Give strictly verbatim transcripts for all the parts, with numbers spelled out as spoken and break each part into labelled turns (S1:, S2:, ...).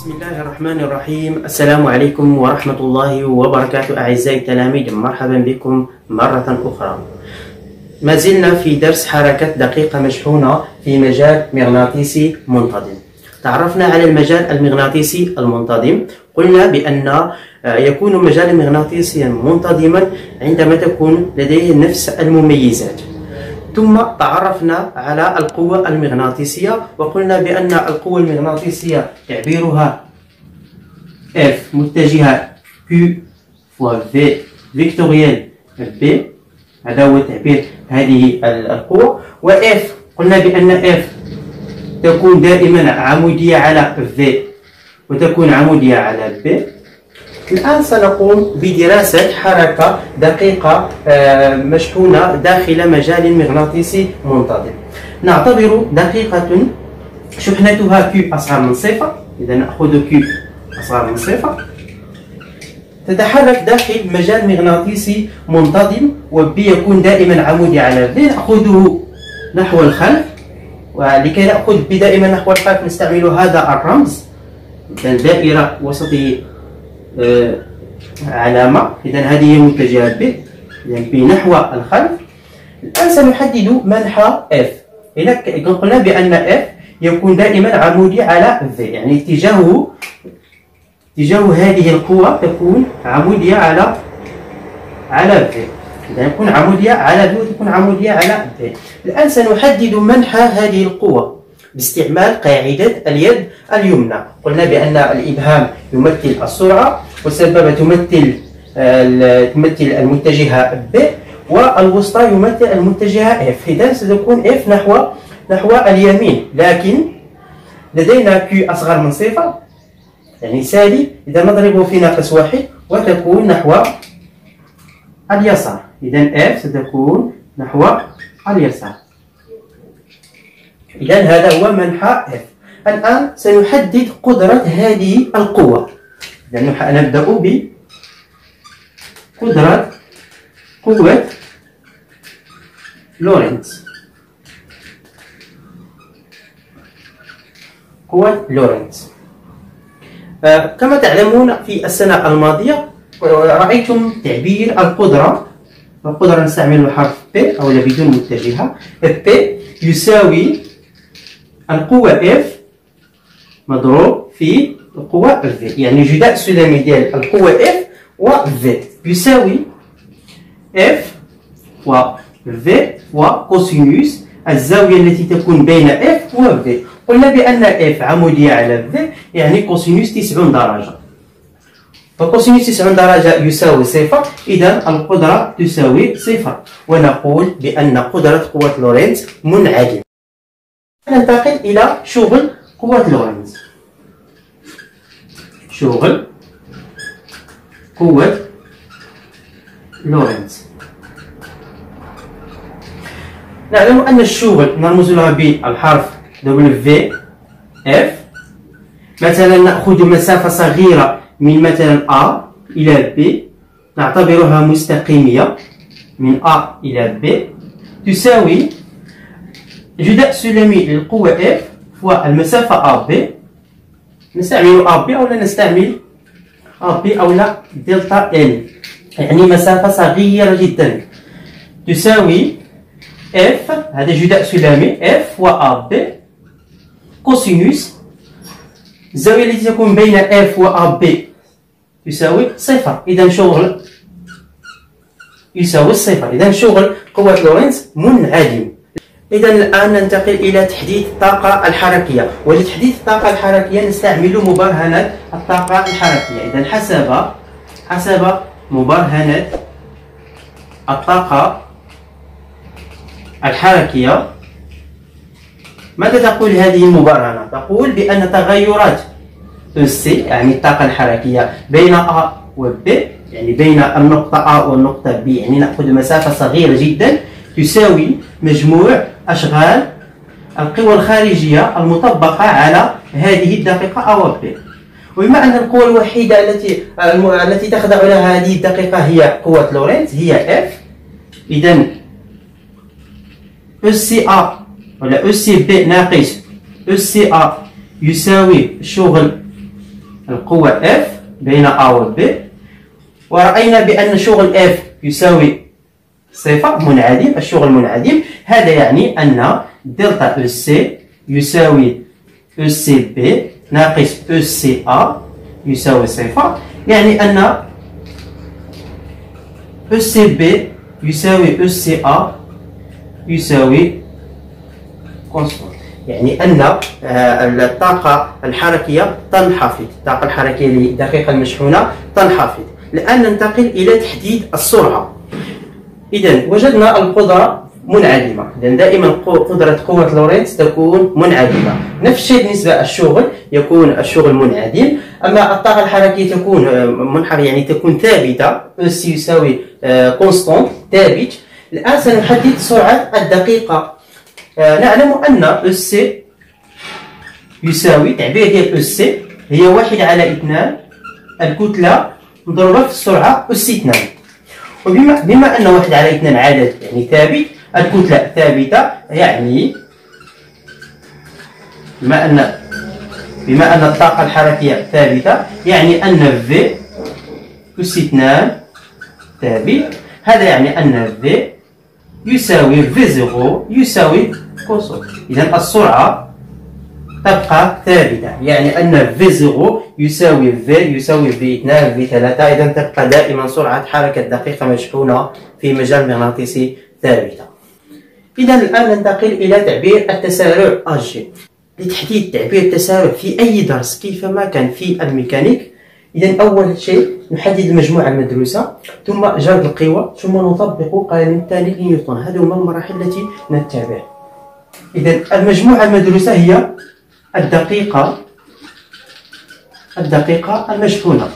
S1: بسم الله الرحمن الرحيم. السلام عليكم ورحمة الله وبركاته. أعزائي التلاميذ، مرحبا بكم مرة أخرى. ما زلنا في درس حركة دقيقة مشحونة في مجال مغناطيسي منتظم. تعرفنا على المجال المغناطيسي المنتظم. قلنا بأن يكون مجال مغناطيسيا منتظما عندما تكون لديه نفس المميزات. ثم تعرفنا على القوة المغناطيسية، وقلنا بأن القوة المغناطيسية تعبيرها F متجهة Q فوا V فيكتوريال B. هذا هو تعبير هذه القوة. و F قلنا بأن F تكون دائما عمودية على V وتكون عمودية على B. الآن سنقوم بدراسة حركة دقيقة مشحونة داخل مجال مغناطيسي منتظم. نعتبر دقيقة شحنتها Q أصغر من صفر، إذا نأخذ Q أصغر من صفر، تتحرك داخل مجال مغناطيسي منتظم، وB يكون دائما عمودي على V. نأخذه نحو الخلف، ولكي نأخذ B دائما نحو الخلف نستعمل هذا الرمز، إذا دائرة وسطه آه علامة، إذا هذه هي متجهة B، إذا B نحو الخلف. الآن سنحدد منحى F. إذا قلنا بأن F يكون دائما عمودي على V، يعني اتجاهه اتجاه هذه القوة تكون عمودية على على V، إذا يكون عمودية على V وتكون عمودية على V. الآن سنحدد منحى هذه القوة باستعمال قاعدة اليد اليمنى. قلنا بأن الإبهام يمثل السرعة، والسبابة تمثل تمثل المتجهة B، والوسطى يمثل المتجهة F. إذا ستكون F نحو نحو اليمين، لكن لدينا Q أصغر من صفر يعني سالب، إذا نضربه في ناقص واحد وتكون نحو اليسار، إذا F ستكون نحو اليسار. إذا هذا هو منحى F. الآن سنحدد قدرة هذه القوة. إذا نبدأ بقدرة قوة لورنتز. قوة لورنتز آه كما تعلمون في السنة الماضية رأيتم تعبير القدرة. القدرة نستعمل الحرف P أو بدون متجهة. P يساوي القوة F مضروب في القوة V، يعني جداء السلمي ديال القوة F و V يساوي F و V و كوسينوس الزاوية التي تكون بين F و V. قلنا بأن F عمودية على V، يعني كوسينوس تسعين درجة، فكوسينوس تسعين درجة يساوي صفر، إذا القدرة تساوي صفر، ونقول بأن قدرة قوة لورنتز منعدمة. ننتقل إلى شغل قوة لورنتز. شغل قوة لورنتز. نعلم أن الشغل نرمز لها بالحرف W F. مثلا نأخذ مسافة صغيرة من مثلا A إلى B، نعتبرها مستقيمية من A إلى B، تساوي جداء سلمي للقوة F فوا المسافة A B. نستعمل A B أو لا نستعمل A B أو لا دلتا L، يعني مسافة صغيرة جدا، تساوي F هذا جداء سلمي F و A B كوسينوس الزاوية التي تكون بين F و A B يساوي صفر، إذا شغل يساوي صفر، إذا شغل قوة لورنتز منعدم. إذا الآن ننتقل إلى تحديد الطاقة الحركية، ولتحديد الطاقة الحركية نستعمل مبرهنات الطاقة الحركية. إذا حسب حسب مبرهنات الطاقة الحركية، ماذا تقول هذه المبرهنة؟ تقول بأن تغيرات C يعني الطاقة الحركية بين A و B، يعني بين النقطة A والنقطة B، يعني نأخذ مسافة صغيرة جدا، تساوي مجموع أشغال القوى الخارجية المطبقة على هذه الدقيقة A و B. وبما أن القوة الوحيدة التي التي تخضع لها هذه الدقيقة هي قوة لورنتز هي F، إذا E C A ولا E C B ناقص E C A يساوي الشغل القوة F بين A و B، ورأينا بأن شغل F يساوي صفر منعدم، الشغل منعدم. هذا يعني أن دلتا E C يساوي E C B ناقص E C A يساوي صفر، يعني أن E C B يساوي E C A يساوي كونستانت، يعني أن الطاقة الحركية تنخفض، الطاقة الحركية للدقيقة المشحونة تنخفض. الآن ننتقل إلى تحديد السرعة. إذا وجدنا القدرة منعدمة، إذا دائما قدرة قوة لورنتز تكون منعدمة. نفس الشيء بالنسبة للشغل، يكون الشغل منعدم. أما الطاقة الحركية تكون منحرفة، يعني تكون ثابتة، E C يساوي كونستانت ثابت. الآن سنحدد سرعة الدقيقة. نعلم أن E C يساوي تعبير ديال E C هي واحد على اثنان الكتلة مضروبة في السرعة أس اثنان. وبما بما أن واحد على اثنان عدد يعني ثابت، الكتلة ثابتة، يعني بما أن بما أن الطاقة الحركية ثابتة يعني أن V أس اثنان ثابت. هذا يعني أن V يساوي في صفر يساوي كوسو. إذا السرعة تبقى ثابتة، يعني أن في صفر يساوي V يساوي في اثنان في ثلاثة. إذا تبقى دائما سرعة حركة دقيقة مشحونة في مجال مغناطيسي ثابتة. إذا الآن ننتقل إلى تعبير التسارع H. لتحديد تعبير التسارع في أي درس كيفما كان في الميكانيك، إذا أول شيء نحدد المجموعة المدروسة، ثم جذر القوى، ثم نطبق قانون الثاني لنيوتن. هذه هما المراحل التي نتبعها. إذا المجموعة المدروسة هي الدقيقة الدقيقة المشحونة.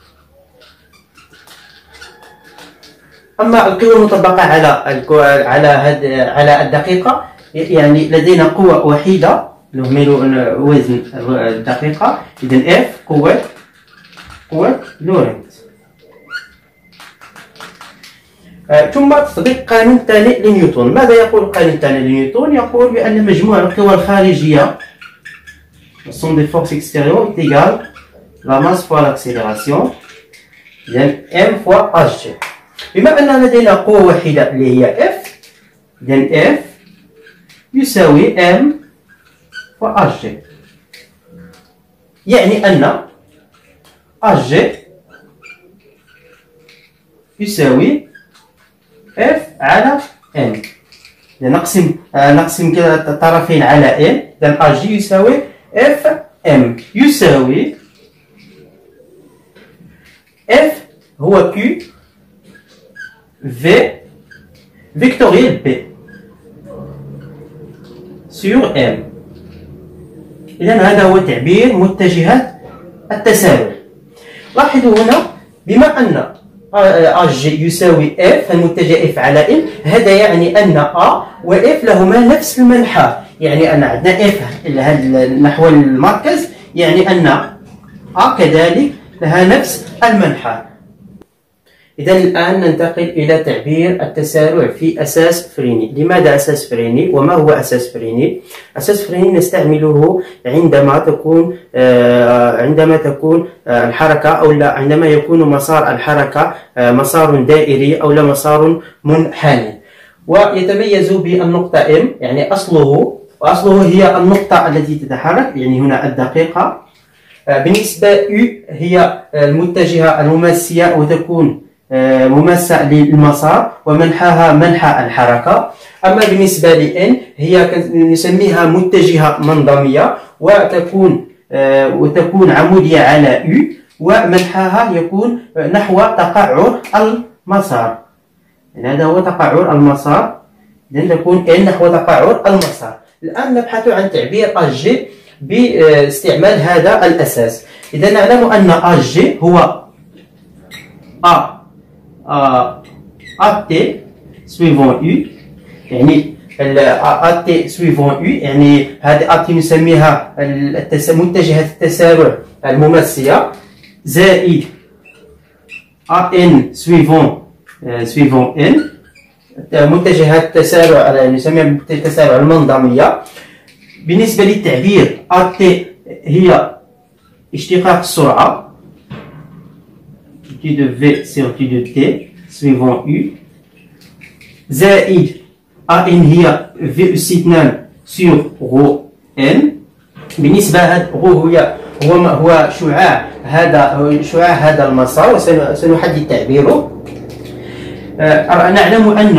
S1: أما القوى المطبقة على على على الدقيقة، يعني لدينا قوة وحيدة نهمل وزن الدقيقة. إذا F قوة قوة لورنتز. آه، ثم تطبيق قانون الثاني لنيوتن. ماذا يقول القانون الثاني لنيوتن؟ يقول بأن مجموع القوى الخارجية somme des forces extérieures est égal la masse fois l'accélération، إذا M fois H. بما أن لدينا قوة واحدة اللي هي F، إذا F يساوي M fois H، يعني أن H يساوي F على M. نقسم نقسم كده الطرفين على M، إذا H يساوي F M يساوي F هو Q V فيكتوريال B sur M. إذا هذا هو تعبير متجهات التسارع. لاحظوا هنا بما أن H يساوي F المتجه F على M، هذا يعني أن A و F لهما نفس المنحى، يعني أن عندنا F نحو المركز، يعني أن A كذلك لها نفس المنحى. إذا الآن ننتقل إلى تعبير التسارع في أساس فريني. لماذا أساس فريني؟ وما هو أساس فريني؟ أساس فريني نستعمله عندما تكون عندما تكون الحركة أو لا عندما يكون مسار الحركة مسار دائري أو لا مسار منحني، ويتميز بالنقطة M، يعني أصله وأصله هي النقطة التي تتحرك، يعني هنا الدقيقة. بالنسبة U هي المتجهة المماسية وتكون مماسة للمسار ومنحاها منحى الحركة. أما بالنسبة لN هي نسميها متجهة منظمية وتكون وتكون عمودية على U، ومنحاها يكون نحو تقعر المسار. هذا هو تقعر المسار، إذا تكون N نحو تقعر المسار. الآن نبحث عن تعبير H باستعمال هذا الأساس. إذا نعلم أن H هو A A T suivant U، يعني A T suivant U، يعني هذه A T نسميها متجهة التسارع المماسية، زائد A N suivant suivant N متجهة التسارع نسميها متجهة التسارع المنظمية. بالنسبة للتعبير A T هي اشتقاق السرعة دي دو في سيغ دي دو تي سويفون يو زائد ا ان هي في اس اثنان سيغ غو ان. بالنسبة هذا غو هي هو هو شعاع هذا شعاع هذا المسار وسنحدد تعبيره. آه نعلم أن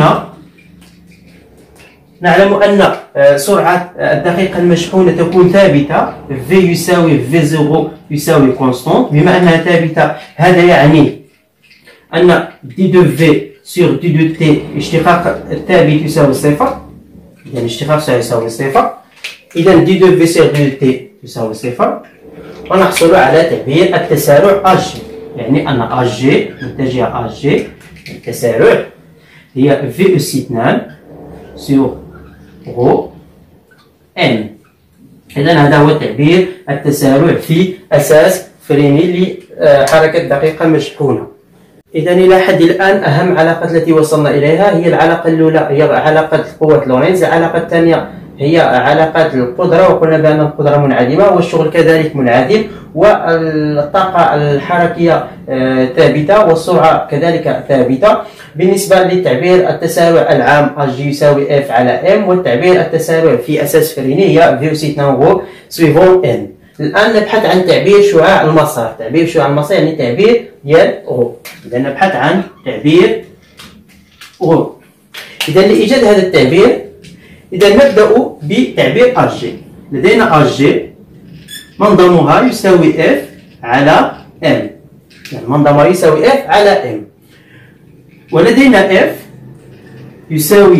S1: نعلم أن سرعة الدقيقة المشحونة تكون ثابتة V يساوي في صفر يساوي كونستانت. بما أنها ثابتة هذا يعني أن دي دو في سور دي دو تي اشتقاق الثابت يساوي صفر. إذا اشتقاق يساوي صفر. إذا دي دو في سور دي دو تي يساوي صفر. ونحصل على تعبير التسارع أج، يعني أن أج متجهة أج التسارع هي في أس اثنان سور غو ان. إذا هذا هو تعبير التسارع في أساس فريني لحركة دقيقة مشحونة. إذا إلى حد الآن أهم علاقة التي وصلنا إليها هي العلاقة الأولى هي علاقة قوة لورينز، العلاقة الثانية هي علاقة القدرة وقلنا بأن القدرة منعدمة والشغل كذلك منعدم والطاقة الحركية ثابتة والسرعة كذلك ثابتة. بالنسبة للتعبير التسارع العام أج يساوي اف على ام، والتعبير التسارع في أساس فريني هي في أس اثنان غو سويفون ان. الآن نبحث عن تعبير شعاع المسار. تعبير شعاع المسار يعني تعبير ديال غو. إذا نبحث عن تعبير غو. إذا لإيجاد هذا التعبير إذا نبدأ بتعبير أج. لدينا أج منضمها يساوي اف على ام، يعني منضمها يساوي اف على ام، ولدينا اف يساوي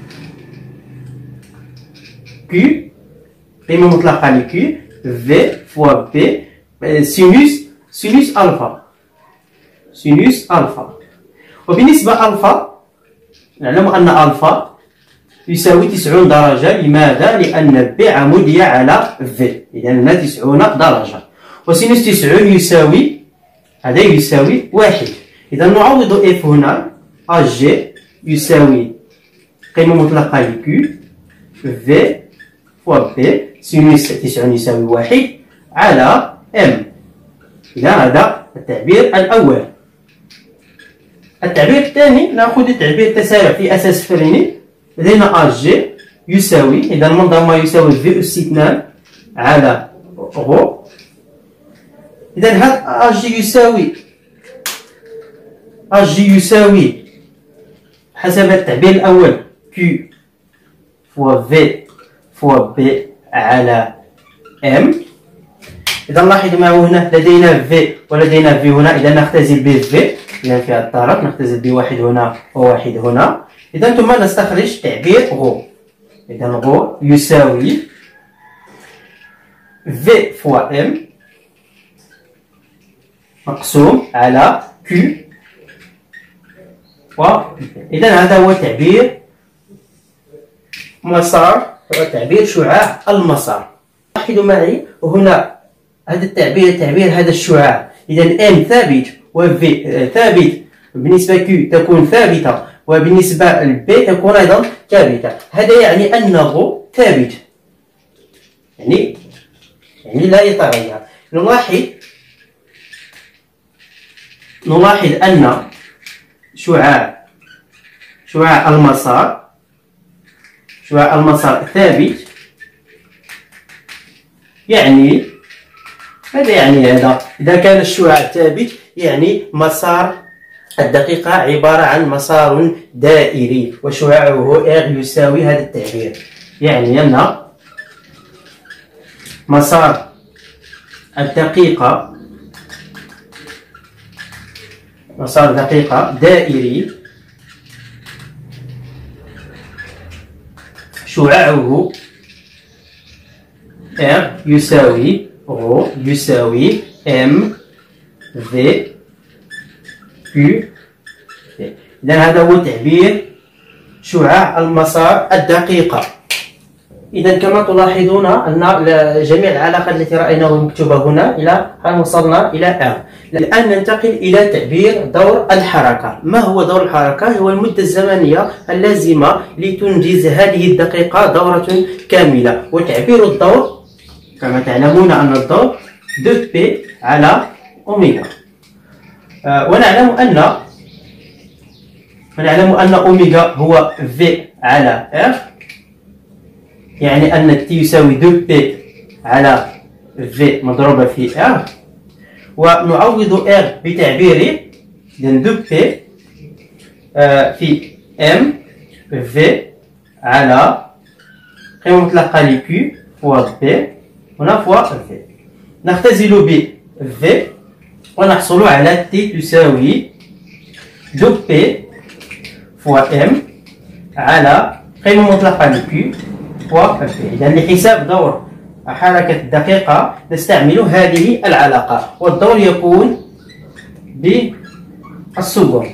S1: كيو قيمة مطلقة لكيو في فوا بي سينوس سينوس ألفا سينوس ألفا. وبالنسبة ألفا نعلم أن ألفا يساوي تسعون درجة. لماذا؟ لأن بي عمودية على في، إذا هنا تسعون درجة. وسينوس تسعون يساوي هذا يساوي واحد. إذا نعوض اف هنا أج يساوي قيمة مطلقة لكيو في فوا بي سينوس تسعون يساوي واحد على ام. إذا هذا التعبير الأول. التعبير الثاني نأخذ تعبير تسارع في أساس فريني. لدينا أج يساوي إذا المنضمة يساوي في أس اثنان على غو. إذا هذا أج يساوي أج يساوي حسب التعبير الأول كيو فوا في فوا بي على ام. إذا نلاحظ معه هنا لدينا في ولدينا في هنا، إذا نختزل ب في، إذا في الطرف نختزل بواحد هنا وواحد هنا. إذا ثم نستخرج تعبير غو. إذا غو يساوي في فوا ام مقسوم على كيو و. إذا هذا هو تعبير مسار، هو تعبير شعاع المسار. لاحظوا معي هنا هذا التعبير تعبير هذا الشعاع. إذا ام ثابت وفي ثابت، بالنسبة كيو تكون ثابتة وبالنسبة لبي تكون أيضا ثابتة. هذا يعني أن غو ثابت، يعني يعني لا يتغير. نلاحظ نلاحظ أن شعاع شعاع المسار شعاع المسار ثابت. يعني ماذا يعني هذا؟ إذا كان الشعاع ثابت يعني مسار الدقيقة عبارة عن مسار دائري وشعاعه R يساوي هذا التعبير، يعني أن مسار الدقيقة مسار دقيقة دائري شعاعه R يساوي غو يساوي M في كيو. إذا هذا هو تعبير شعاع المسار الدقيقة. إذا كما تلاحظون أن جميع العلاقات التي رأيناها مكتوبة هنا إلى أن وصلنا إلى R. الآن ننتقل إلى تعبير دور الحركة. ما هو دور الحركة؟ هو المدة الزمنية اللازمة لتنجز هذه الدقيقة دورة كاملة. وتعبير الدور كما تعلمون أن الدور دو بي على أوميغا. آه ونعلم أن ونعلم أن أوميغا هو في على ار، يعني أن تي يساوي دو بي على في مضروبة في ار، ونعوض ار بتعبير دو بي آه في ام في على قيمة مطلقة ل Q فوا بي هنا فوا في. نختزل ب في ونحصل على T تساوي دو بي فوا ام على قيمة مطلقة ل Q فوا في. إذا لحساب دور حركة الدقيقة نستعمل هذه العلاقة، والدور يكون بالسكوند.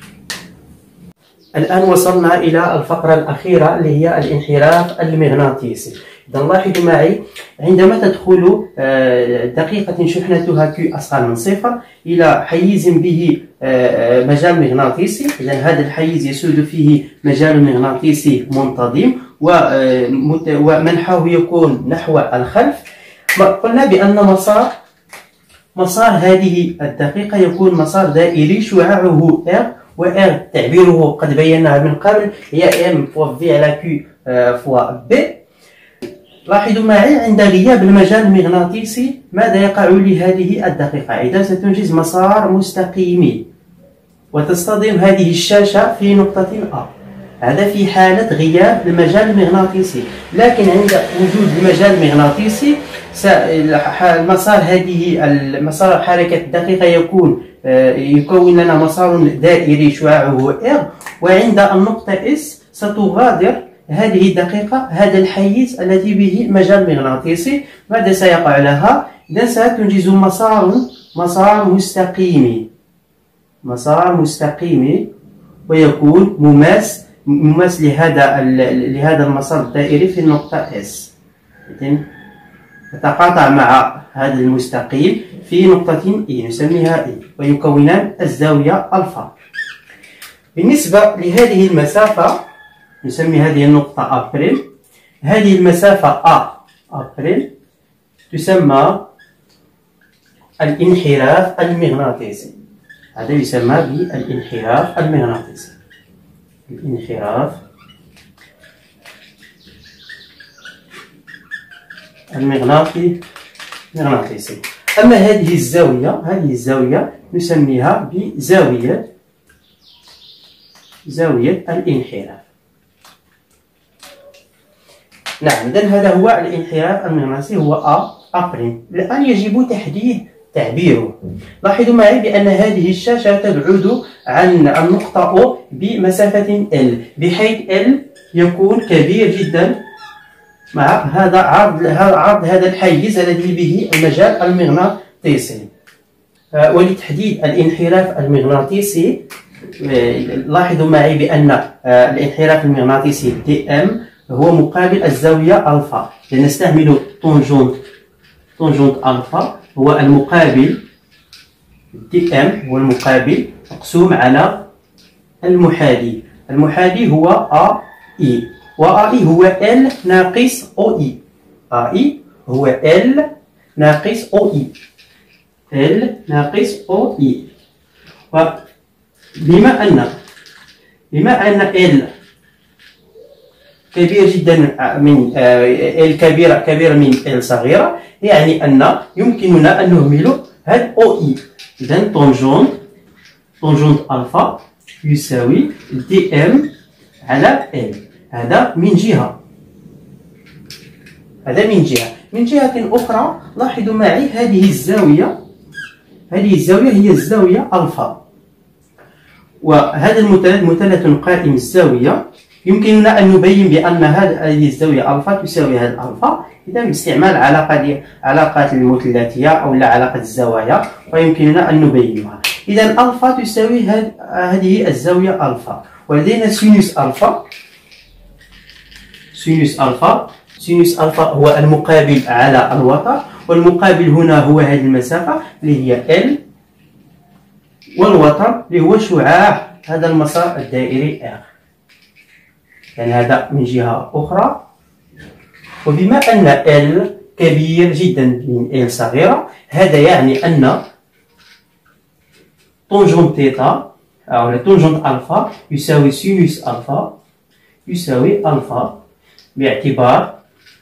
S1: الآن وصلنا إلى الفقرة الأخيرة اللي هي الانحراف المغناطيسي. إذا لاحظوا معي عندما تدخل دقيقة شحنتها Q أصغر من صفر إلى حيز به مجال مغناطيسي، إذا هذا الحيز يسود فيه مجال مغناطيسي منتظم ومنحه يكون نحو الخلف. قلنا بأن مسار مسار هذه الدقيقة يكون مسار دائري شعاعه R، و R تعبيره قد بيناه من قبل هي M فوا V على Q فوا B. لاحظوا معي عند غياب المجال المغناطيسي ماذا يقع لهذه الدقيقة؟ إذا ستنجز مسار مستقيم وتصطدم هذه الشاشة في نقطة A، هذا في حالة غياب المجال المغناطيسي. لكن عند وجود المجال المغناطيسي المسار هذه المسار حركة الدقيقة يكون يكون لنا مسار دائري شعاعه R، وعند النقطة S ستغادر هذه الدقيقة هذا الحيز الذي به مجال مغناطيسي. ماذا سيقع لها؟ إذا ستنجز مسار مسار مستقيم مسار مستقيم ويكون مماس مماس لهذا لهذا المسار الدائري في النقطة S. إذن يتقاطع مع هذا المستقيم في نقطة E نسميها E، ويكونان الزاوية ألفا. بالنسبة لهذه المسافة نسمي هذه النقطة أبريل، هذه المسافة A أبريل تسمى الانحراف المغناطيسي. هذا يسمى بالانحراف المغناطيسي. الانحراف المغناطيسي مغناطيسي. أما هذه الزاوية هذه الزاوية نسميها بزاوية زاوية الانحراف. نعم، إذن هذا هو الانحراف المغناطيسي هو A أبريم. الآن يجب تحديد تعبيره. لاحظوا معي بأن هذه الشاشة تبعد عن النقطة O بمسافة L، بحيث L يكون كبير جدا مع هذا عرض عرض هذا الحيز الذي به المجال المغناطيسي. ولتحديد الانحراف المغناطيسي لاحظوا معي بأن الانحراف المغناطيسي دي ام هو مقابل الزاوية ألفا، لنستعمل طونجونت طونجونت ألفا هو المقابل دي ام هو المقابل مقسوم على المحاذي. المحاذي هو أ إي، و أ إي هو L ناقص أو إي. أ إي هو L ناقص أو إي L ناقص أو إي. وبما أن بما أن L كبير جدا من L كبيرة كبيرة من L صغيرة، يعني أن يمكننا أن نهمل هاد أو إي. إذن طونجونت طونجونت ألفا يساوي دي ام على L. هذا من جهة هذا من جهة من جهة أخرى لاحظوا معي هذه الزاوية هذه الزاوية هي الزاوية ألفا، وهذا المثلث مثلث قائم الزاوية يمكننا أن نبين بأن هذه الزاوية ألفا تساوي هذه الألفا، إذا باستعمال علاقة علاقات المثلثية أو لا علاقة الزوايا ويمكننا أن نبينها. إذا ألفا تساوي هذه الزاوية ألفا، ولدينا سينوس ألفا. سينوس ألفا سينوس ألفا هو المقابل على الوتر، والمقابل هنا هو هذه المسافة اللي هي L، والوتر اللي هو شعاع هذا المسار الدائري R، يعني هذا من جهة أخرى. وبما أن L كبير جدا من ال صغيرة. هذا يعني أن طونجونت تيتا أو طونجونت ألفا يساوي سينوس ألفا يساوي ألفا باعتبار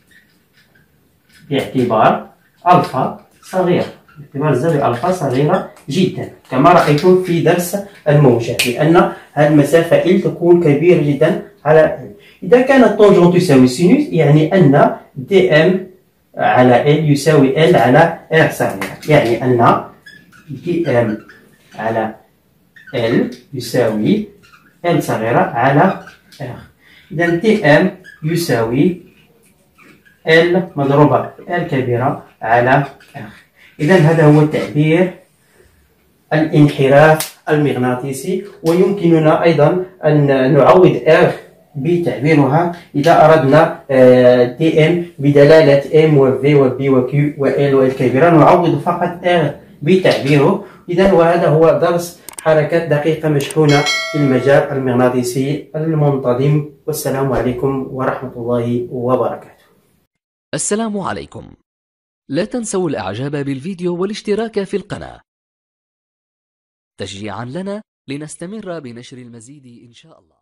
S1: باعتبار ألفا صغيرة، باعتبار الزاوية ألفا صغيرة جدا كما رأيتم في درس الموجات، لأن هذه المسافة إل تكون كبيرة جدا على إل. إذا كانت طونجونت تساوي سينوس يعني أن دي إم على إل يساوي إل على إر صغيرة، يعني أن دي إم على إل يساوي إل صغيرة على إر. إذا دي إم يساوي إل مضروبة في إل كبيرة على إر. إذا هذا هو تعبير الانحراف المغناطيسي، ويمكننا أيضا أن نعوض إر بتعبيرها إذا أردنا دي إم بدلالة إم و في و بي و كيو و إل و إل كبيرة، نعوض فقط إر بتعبيره. إذا وهذا هو درس حركات دقيقة مشحونة في المجال المغناطيسي المنتظم، والسلام عليكم ورحمة الله وبركاته.
S2: السلام عليكم. لا تنسوا الإعجاب بالفيديو والاشتراك في القناة تشجيعا لنا لنستمر بنشر المزيد إن شاء الله.